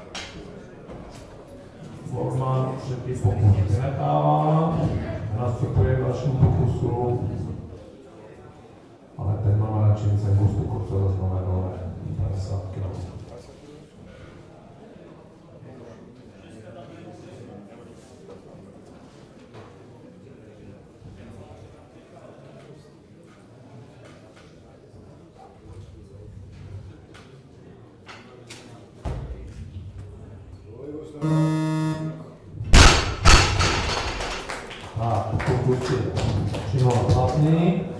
Borman třetí pokus vynechává, nastupuje k dalšímu pokusu, ale ten má radši se gustu kurce z nové dole 50 kg. Tak, pokus je 3-0 platný.